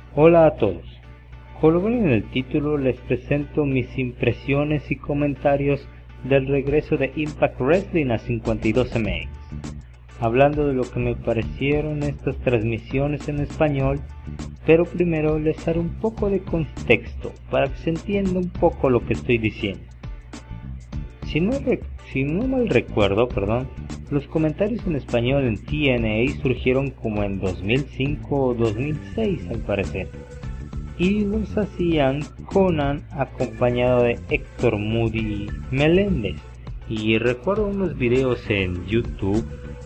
Hola a todos. Como ven en el título, les presento mis impresiones y comentarios del regreso de Impact Wrestling a 52MX, hablando de lo que me parecieron estas transmisiones en español, pero primero les daré un poco de contexto para que se entienda un poco lo que estoy diciendo. Si no mal recuerdo, los comentarios en español en TNA surgieron como en 2005 o 2006 al parecer, y los hacían Conan acompañado de Héctor Moody Meléndez. Y recuerdo unos videos en YouTube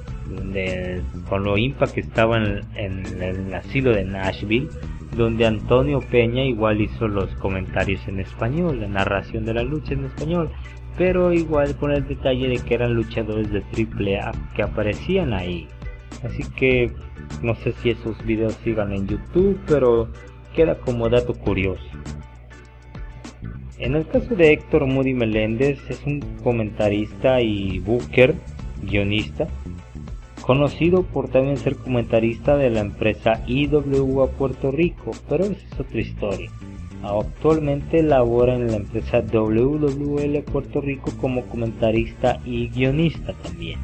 cuando Impact estaba en el asilo de Nashville, donde Antonio Peña igual hizo los comentarios en español, la narración de la lucha en español, pero igual con el detalle de que eran luchadores de AAA que aparecían ahí. Así que no sé si esos videos sigan en YouTube, pero queda como dato curioso. En el caso de Héctor Moody Meléndez, es un comentarista y booker, guionista, conocido por también ser comentarista de la empresa IWA Puerto Rico, pero esa es otra historia. Actualmente labora en la empresa WWL Puerto Rico como comentarista y guionista también.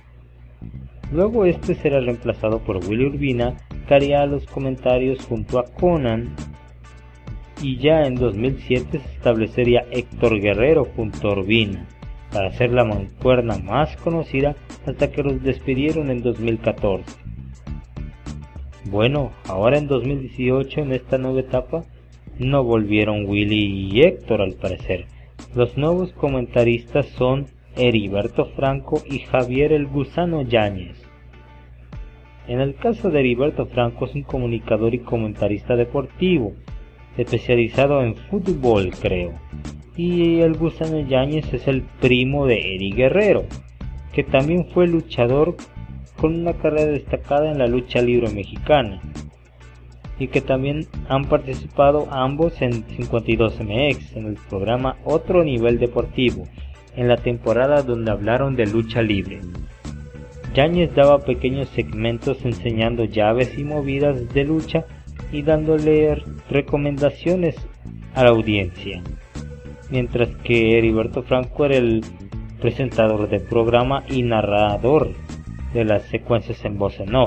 Luego este será reemplazado por Willy Urbina, que haría los comentarios junto a Conan, y ya en 2007 se establecería Héctor Guerrero junto a Urbina, para ser la mancuerna más conocida hasta que los despidieron en 2014. Bueno, ahora en 2018, en esta nueva etapa, no volvieron Willy y Héctor al parecer. Los nuevos comentaristas son Heriberto Franco y Javier el Gusano Yáñez. En el caso de Heriberto Franco, es un comunicador y comentarista deportivo, especializado en fútbol creo, y el Gusano Yáñez es el primo de Eddie Guerrero, que también fue luchador con una carrera destacada en la lucha libre mexicana, y que también han participado ambos en 52MX, en el programa Otro Nivel Deportivo, en la temporada donde hablaron de lucha libre. Yáñez daba pequeños segmentos enseñando llaves y movidas de lucha y dándole recomendaciones a la audiencia, mientras que Heriberto Franco era el presentador del programa y narrador de las secuencias en voz en off.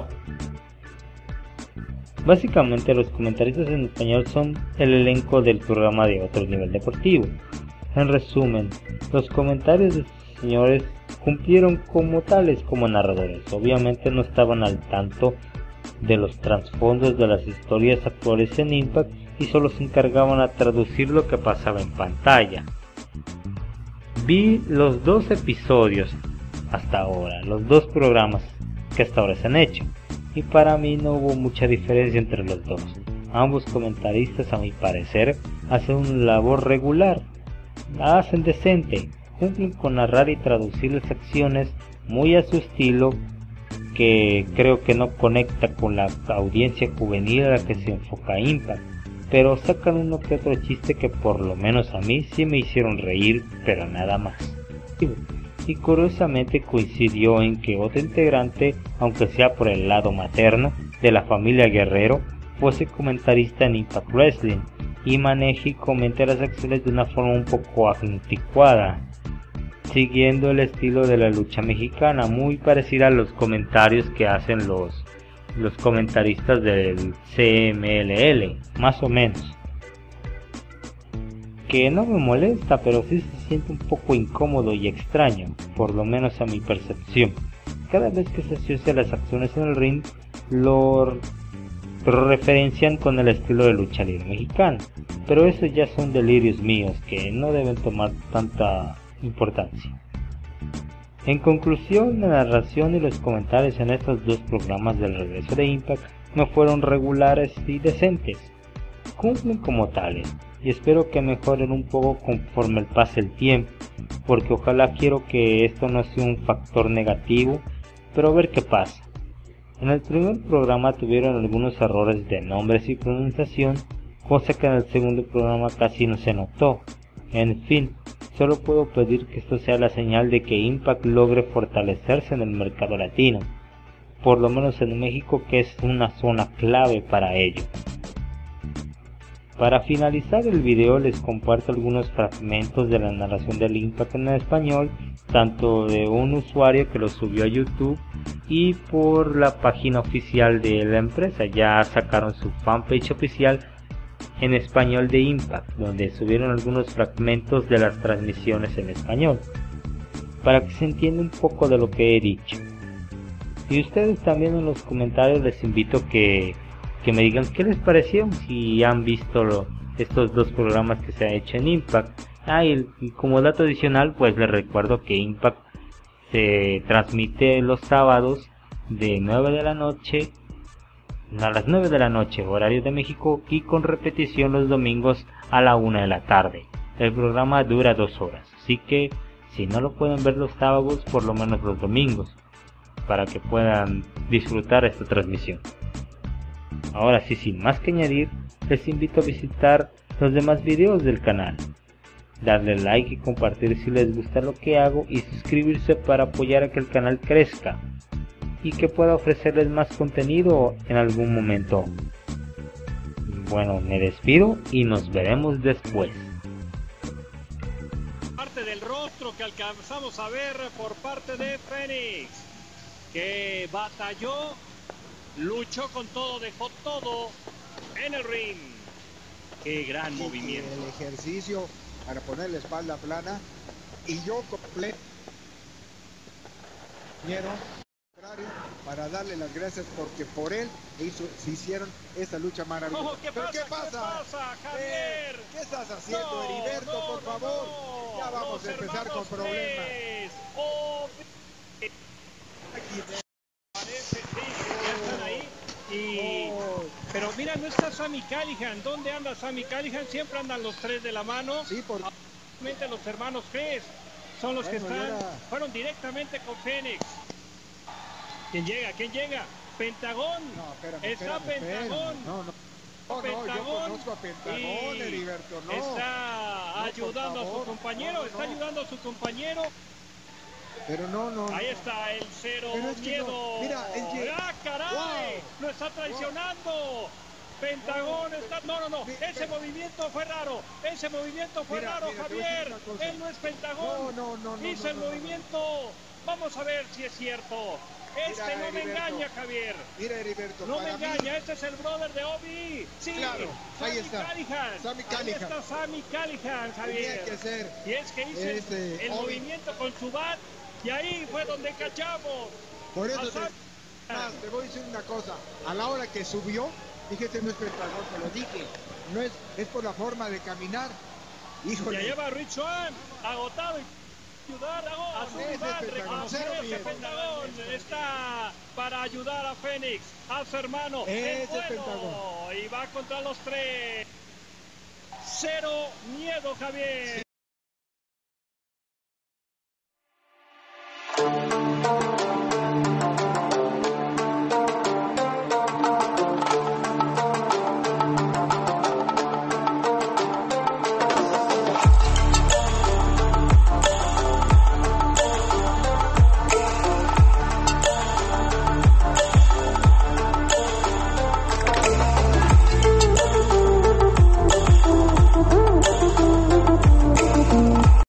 Básicamente los comentaristas en español son el elenco del programa de Otro Nivel Deportivo. En resumen, los comentarios de estos señores cumplieron como tales como narradores. Obviamente no estaban al tanto de los trasfondos de las historias actuales en Impact y solo se encargaban a traducir lo que pasaba en pantalla. Vi los 2 episodios hasta ahora, los 2 programas que hasta ahora se han hecho, y para mí no hubo mucha diferencia entre los dos. Ambos comentaristas, a mi parecer, hacen una labor regular, la hacen decente, cumplen con narrar y traducir las acciones muy a su estilo, que creo que no conecta con la audiencia juvenil a la que se enfoca Impact, pero sacan uno que otro chiste que por lo menos a mí sí me hicieron reír, pero nada más. Y curiosamente coincidió en que otro integrante, aunque sea por el lado materno, de la familia Guerrero, fuese comentarista en Impact Wrestling y maneje y comente las acciones de una forma un poco anticuada, siguiendo el estilo de la lucha mexicana, muy parecida a los comentarios que hacen los comentaristas del CMLL, más o menos. Que no me molesta, pero sí se siente un poco incómodo y extraño, por lo menos a mi percepción. Cada vez que se asocia las acciones en el ring, lo referencian con el estilo de lucha libre mexicana, pero esos ya son delirios míos que no deben tomar tanta importancia. En conclusión, la narración y los comentarios en estos 2 programas del regreso de Impact no fueron regulares y decentes, cumplen como tales, y espero que mejoren un poco conforme pase el tiempo, porque ojalá quiero que esto no sea un factor negativo, pero a ver qué pasa. En el primer programa tuvieron algunos errores de nombres y pronunciación, cosa que en el segundo programa casi no se notó. En fin, solo puedo pedir que esto sea la señal de que Impact logre fortalecerse en el mercado latino, por lo menos en México, que es una zona clave para ello. Para finalizar el video les comparto algunos fragmentos de la narración del Impact en español, tanto de un usuario que lo subió a YouTube y por la página oficial de la empresa. Ya sacaron su fanpage oficial en español de Impact, donde subieron algunos fragmentos de las transmisiones en español, para que se entienda un poco de lo que he dicho. Y ustedes también en los comentarios les invito que me digan qué les pareció, si han visto estos dos programas que se han hecho en Impact. Y como dato adicional, pues les recuerdo que Impact se transmite los sábados de 9 de la noche a las 9 de la noche, horario de México, y con repetición los domingos a la 1 de la tarde. El programa dura 2 horas, así que si no lo pueden ver los sábados, por lo menos los domingos, para que puedan disfrutar esta transmisión. Ahora sí, sin más que añadir, les invito a visitar los demás videos del canal, darle like y compartir si les gusta lo que hago, y suscribirse para apoyar a que el canal crezca y que pueda ofrecerles más contenido en algún momento. Bueno, me despido y nos veremos después. Parte del rostro que alcanzamos a ver por parte de Fénix, que batalló, luchó con todo, dejó todo en el ring. Qué gran movimiento. El ejercicio para poner la espalda plana, y yo completo para darle las gracias, porque por él se hicieron esta lucha maravillosa. Oh, ¿Pero qué pasa? Javier? ¿Qué estás haciendo, Heriberto? Por favor, ya vamos a empezar con problemas. Oh, parece, sí, ya están ahí. Pero mira, no está Sami Callihan. ¿Dónde anda Sami Callihan? Siempre andan los tres de la mano. Sí, Obviamente los hermanos Chris son los que están. Fueron directamente con Fénix. ¿Quién llega? ¿Quién llega? Pentagón. No, Está Pentagón. No, yo conozco a Pentagón, Heriberto, no. Está ayudando a su compañero, está ayudando a su compañero. Pero no. Ahí está el cero miedo. No. Mira, ¡Ah, caray! Wow. ¡Lo está traicionando! Wow. Pentagón está... No. Ese movimiento fue raro. Ese movimiento fue raro, Javier. Él no es Pentagón. No. Hizo el movimiento. Vamos a ver si es cierto. Este no me engaña, Javier. Mira, Heriberto. No me engaña, este es el brother de Obi. Sí, claro, ahí está. Sami Callihan. Ahí está Sami Callihan, Javier. Tenía que ser. Y es que hizo el movimiento con su bat, y ahí fue donde cachamos. Por eso te voy a decir una cosa. A la hora que subió, dije, no es Pentagón, te lo dije. No es por la forma de caminar. Híjole. Ya lleva a Rich Swann agotado y ayudar a su Pentagón está para ayudar a Fénix, a su hermano. Y va contra los tres. Cero miedo, Javier.